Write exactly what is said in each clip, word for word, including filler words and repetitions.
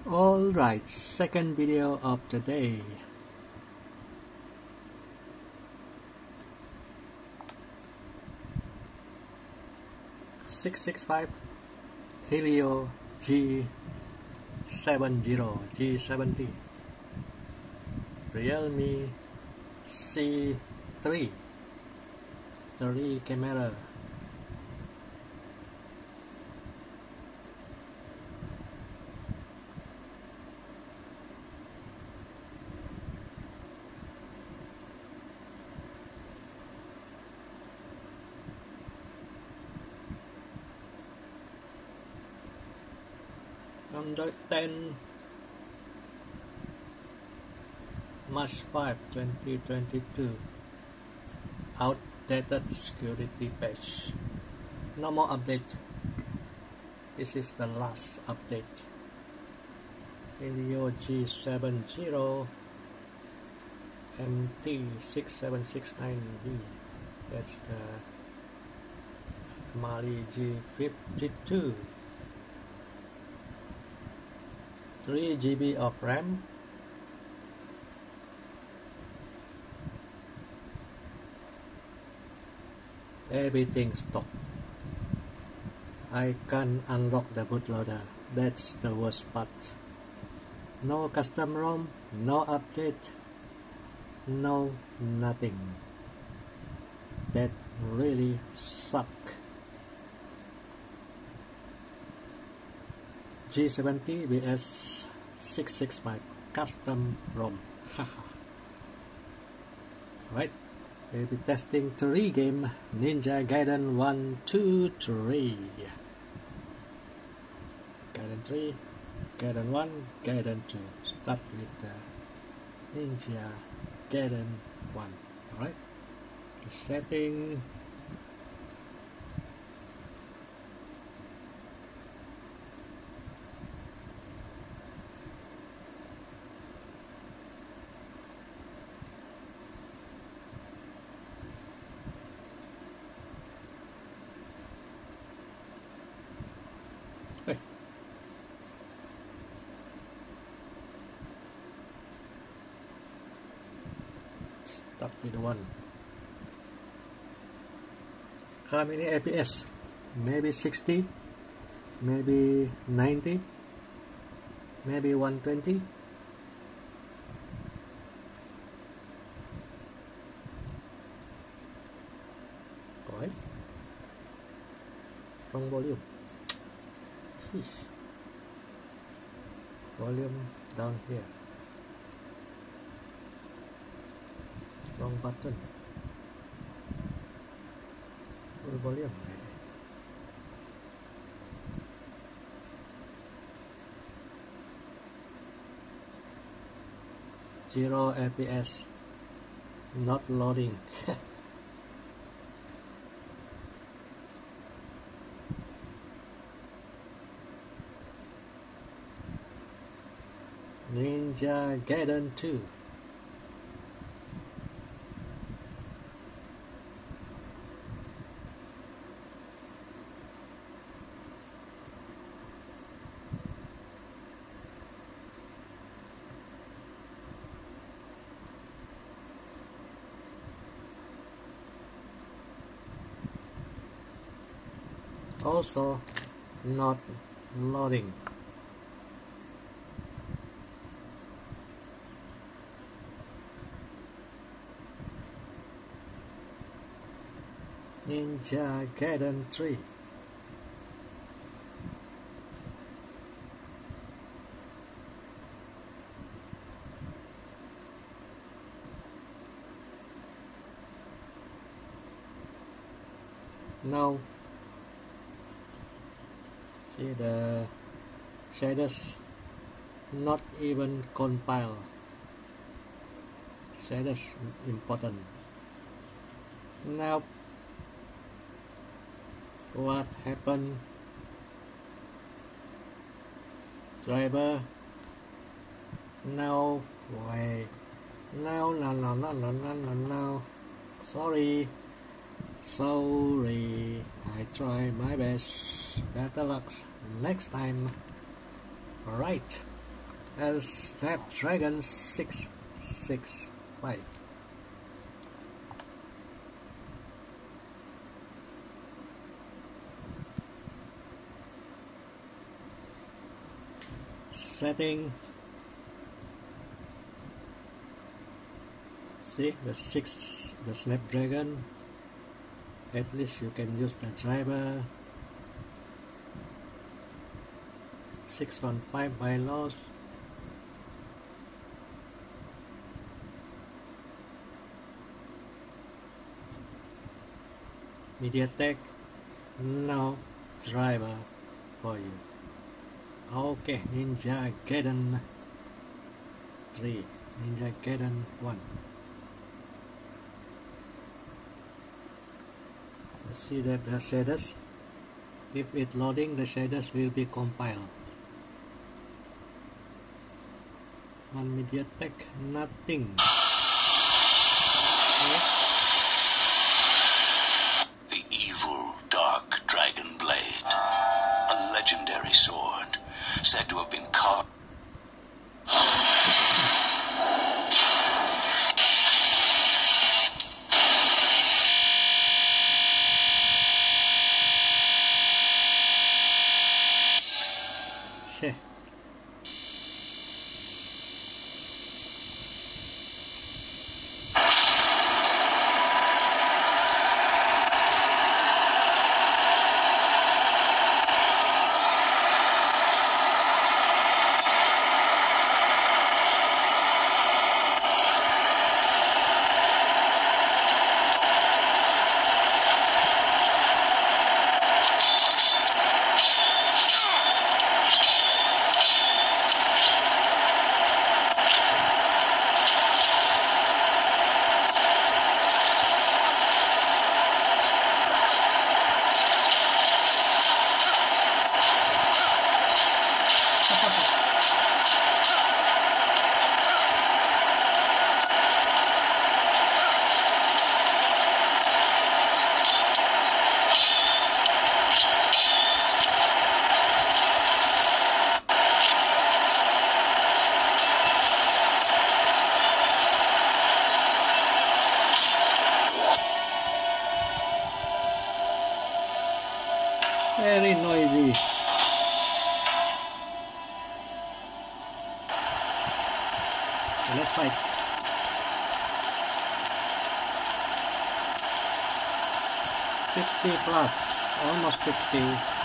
Alright, second video of the day. six six five Helio G seventy G seventy Realme C three three camera. On the tenth March fifth twenty twenty-two, outdated security patch. No more update. This is the last update. Helio G seventy M T six seven six nine B. That's the Mali G fifty-two. three G B of RAM. Everything stopped. I can't unlock the bootloader. That's the worst part. No custom ROM, no update, no nothing. That really sucked. G seventy vs six six five custom ROM. Right, we'll be testing three game Ninja Gaiden one, two, three. Gaiden three, Gaiden one, Gaiden two. Start with the Ninja Gaiden one. Alright, setting. Hey. Start with one. How many F P S? Maybe sixty, maybe ninety, maybe one twenty. Right. Wrong volume. Sheesh. Volume down here. Wrong button. Full volume. Zero F P S. Not loading. Ninja Gaiden two. Also not loading. Ninja Gaiden three. Now see the shaders not even compile. Shaders important. Now what happened? Driver. No way. No, no, no, no, no, no, no, no. Sorry. Sorry. I try my best. Better luck next time. Alright. and Snapdragon six six five. Setting. See the six, the Snapdragon. At least you can use the driver. six one five by loss. MediaTek, no driver for you. Okay, Ninja Gaiden three, Ninja Gaiden one. Let's see that the shaders. If it loading, the shaders will be compiled. On MediaTek, nothing. Okay. The evil dark dragon blade, a legendary sword, said to have been carved. Shit. Very noisy. Let's fight. Fifty plus, almost sixty.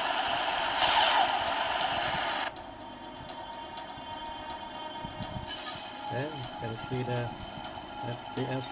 Then you can see the F P S.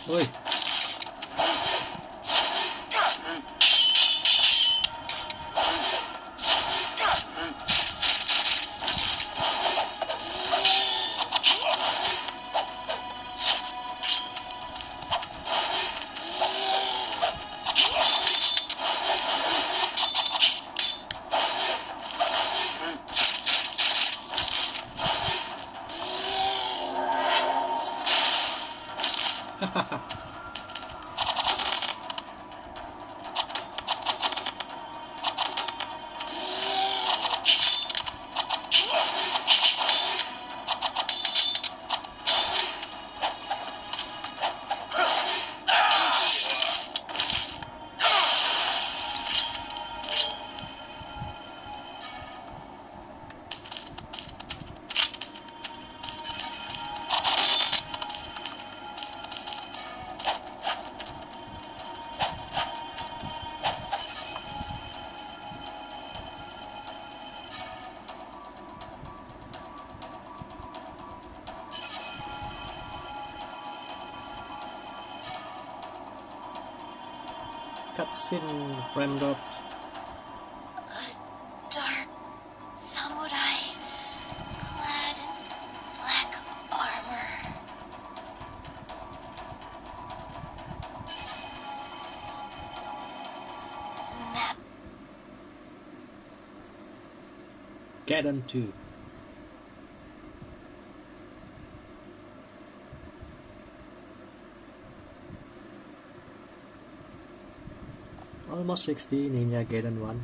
Ui. Cutscene frame dropped. A dark samurai clad in black armor. Map. Gaiden two. Almost sixty, Ninja Gaiden one.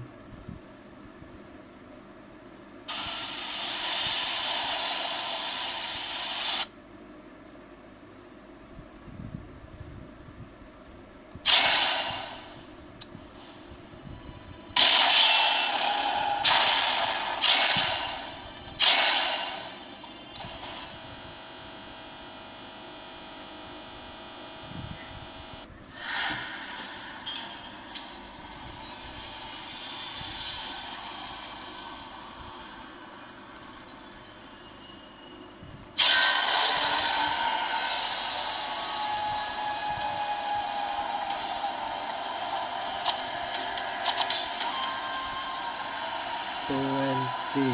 twenty.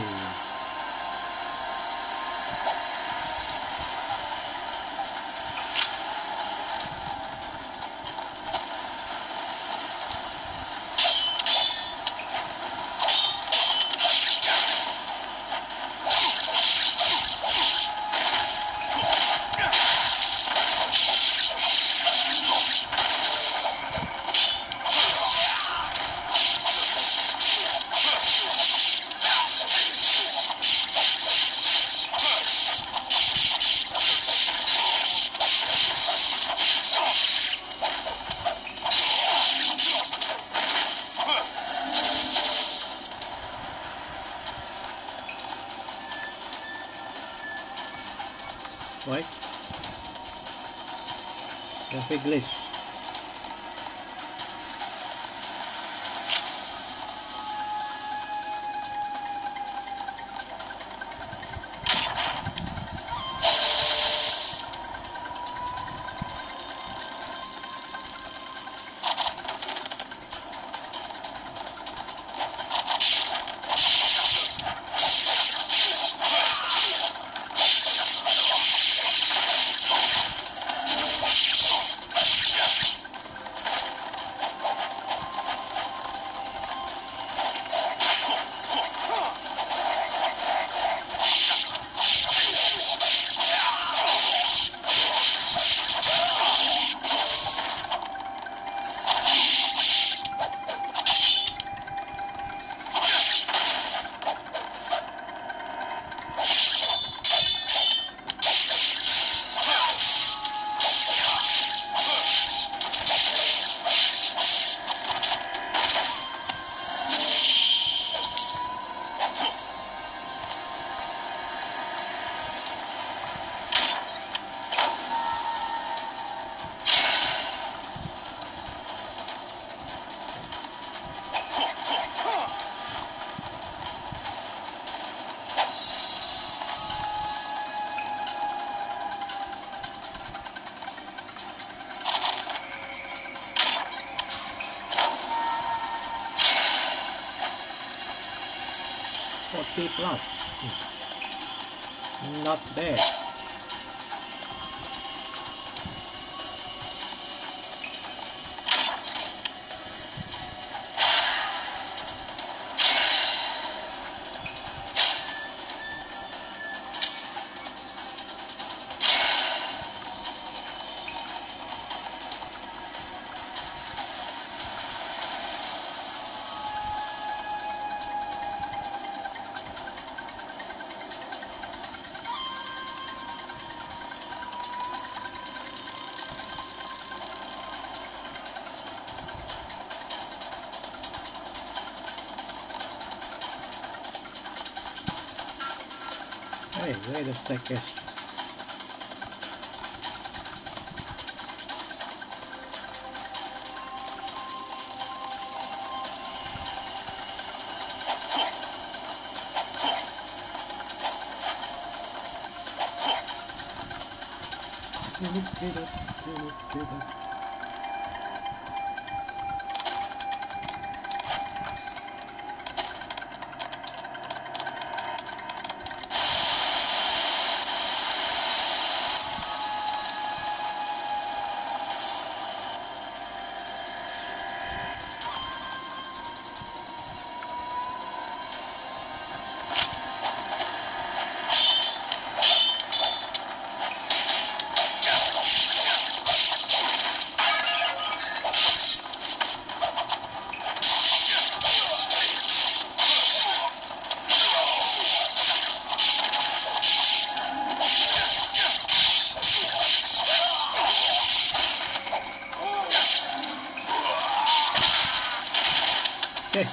Wait. Traffic glitch. fifty plus. Not bad. Hey, where the staircase? Get up, get up, get up. Okay.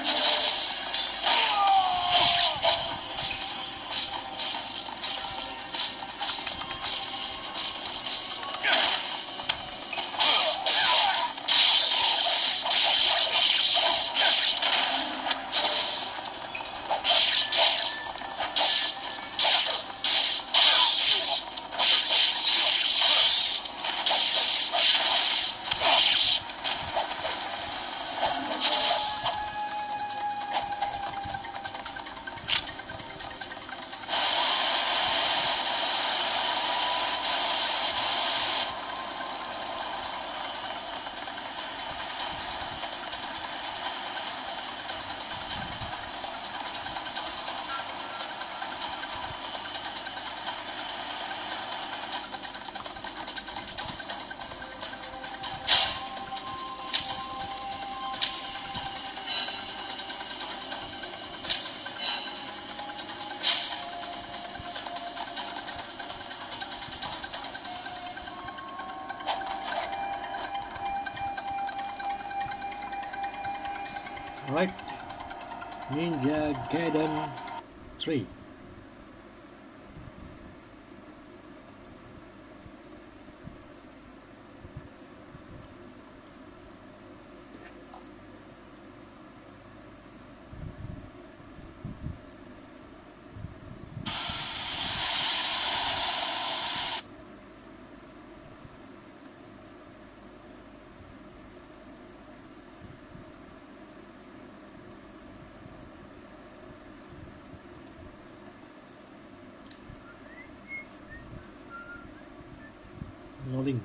Right, Ninja Gaiden three. Loading.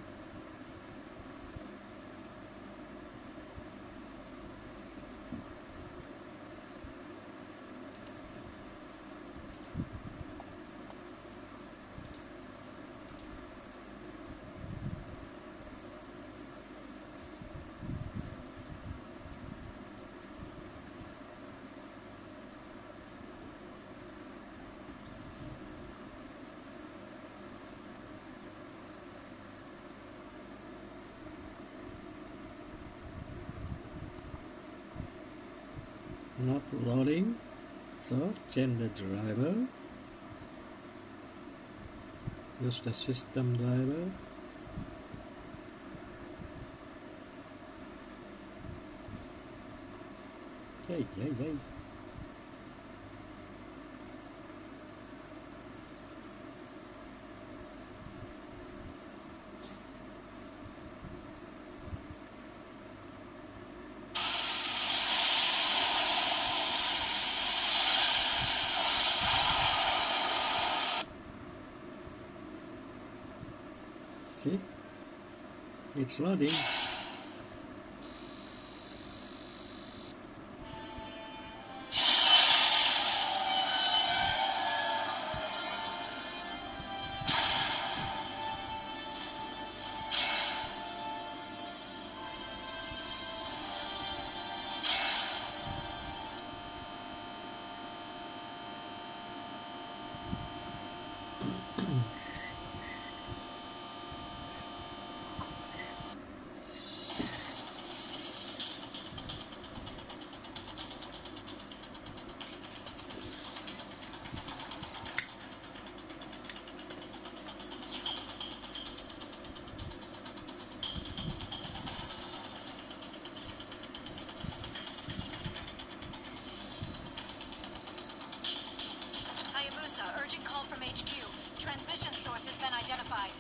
Not loading, so change the driver, use the system driver. Yay, yay, yay. See? It's loading. Urgent call from H Q. Transmission source has been identified.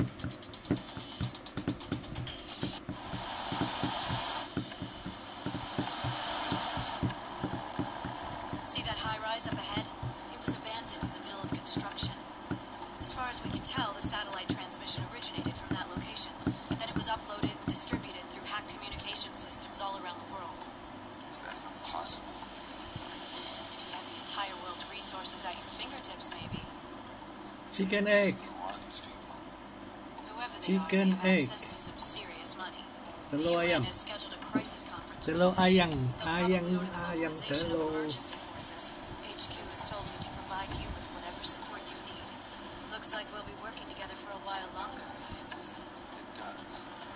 See that high-rise up ahead? It was abandoned in the middle of construction. As far as we can tell, the satellite transmission originated from that location. Then it was uploaded and distributed through hacked communication systems all around the world. Is that even possible? If you had the entire world's resources at your fingertips, maybe. Chicken egg. Who are these people? Whoever they Chicken are, they egg. have access to some serious money. Telur The U N ayam. has scheduled a crisis conference for Telur tonight. ayam. They'll Ayam, probably order the ayam mobilization of telur. emergency forces. H Q has told me to provide you with whatever support you need. Looks like we'll be working together for a while longer. It does.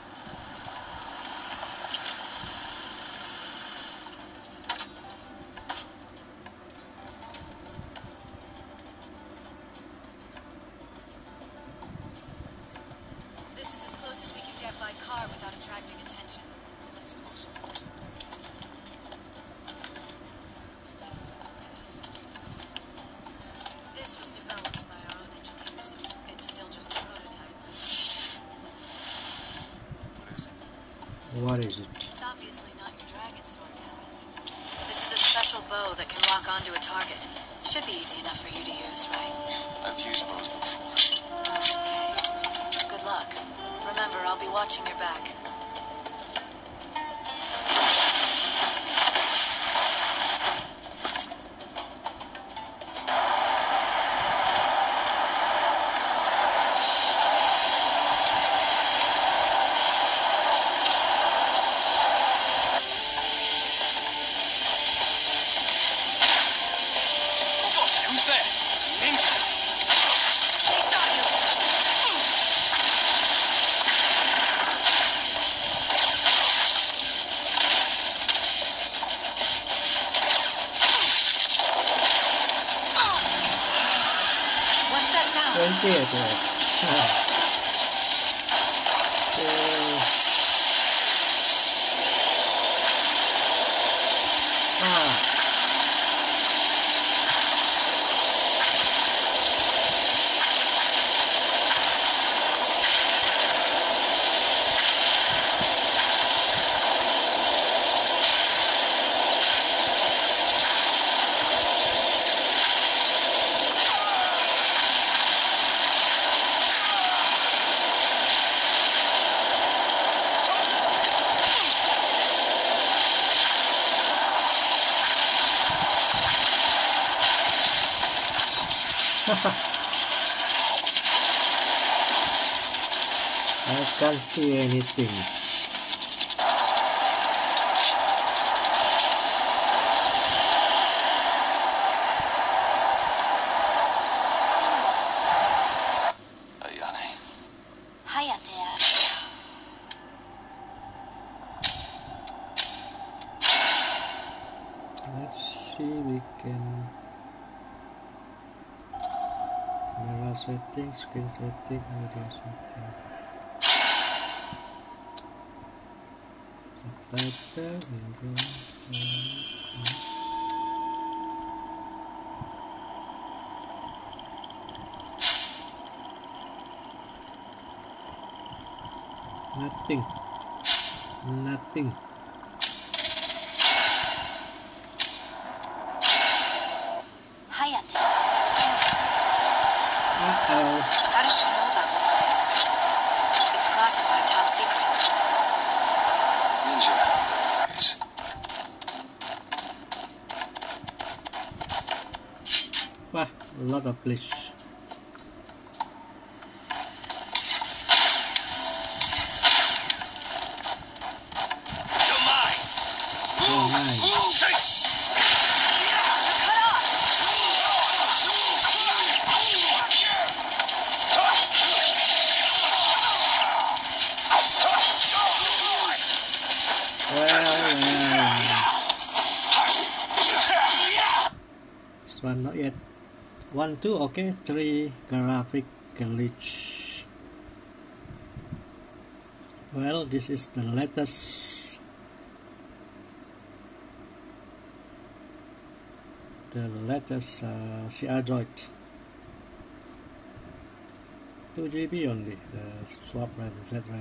This is as close as we can get by car without attracting attention. It's close enough. This was developed by our own engineers. It's still just a prototype. What is it? What is it? It's obviously not your dragon sword now, is it? This is a special bow that can lock onto a target. Should be easy enough for you to use, right? I've used bows before. Okay. Good luck. Remember, I'll be watching your back. Who's there? Ninja! He saw you! What's that sound? twenty itu. Ah. Eh. Ah. I can't see anything. Ayane. Hayatea. Let's see, we can camera settings, screen setting, audio setting, subtitle, English. Nothing. Nothing. Hayatea. Uh-oh. How does she know about this place? A lot of glitch. You're mine. Oh, nice. Well, well. This one not yet. One, two, okay. Three, graphic glitch. Well, this is the latest. The latest uh, C R Droid. two G B only. The swap RAM, Z RAM.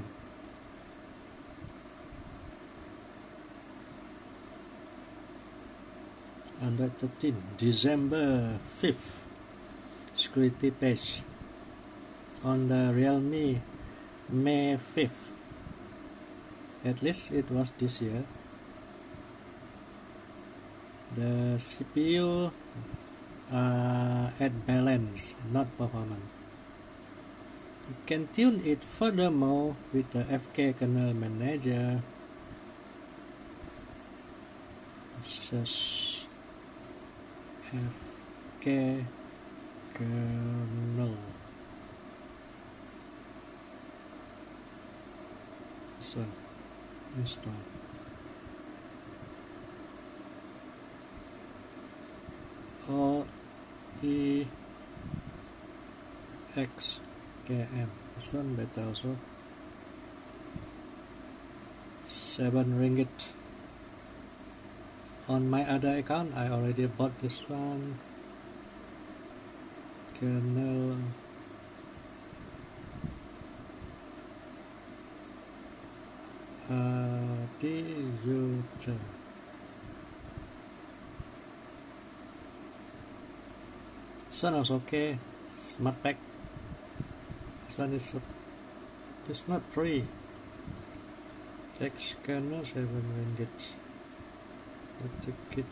Android thirteen, December fifth. Security patch. On the Realme, May fifth. At least it was this year. The C P U uh, at balance, not performance. You can tune it furthermore with the F K kernel manager. Search F K kernel. This one. Install. O E X K M. This one better also. Seven ringgit. On my other account, I already bought this one. Kernel. Uh, Digital. This one was okay. Smart pack. This one is it's not free. Text kernel seven ringgit. The ticket.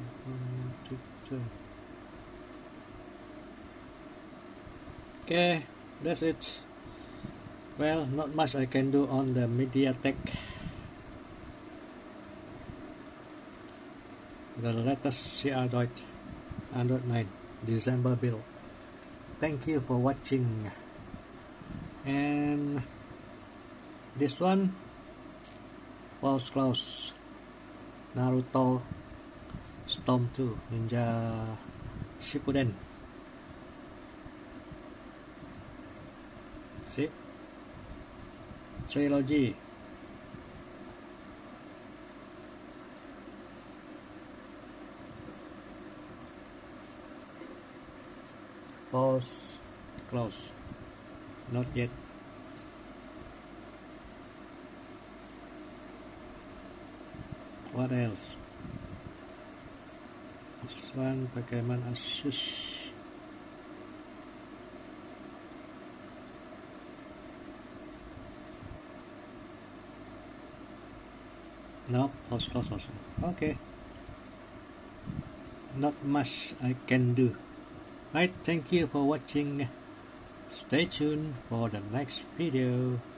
Okay, that's it. Well, not much I can do on the MediaTek. The latest C R Droid Android nine December build. Thank you for watching. And this one was close. Naruto Storm two Ninja Shippuden. See? Trilogy. Pause. Close. Not yet. What else? This one Pokemon Asus. No, pause, close also. Okay. Not much I can do. Right, thank you for watching. Stay tuned for the next video.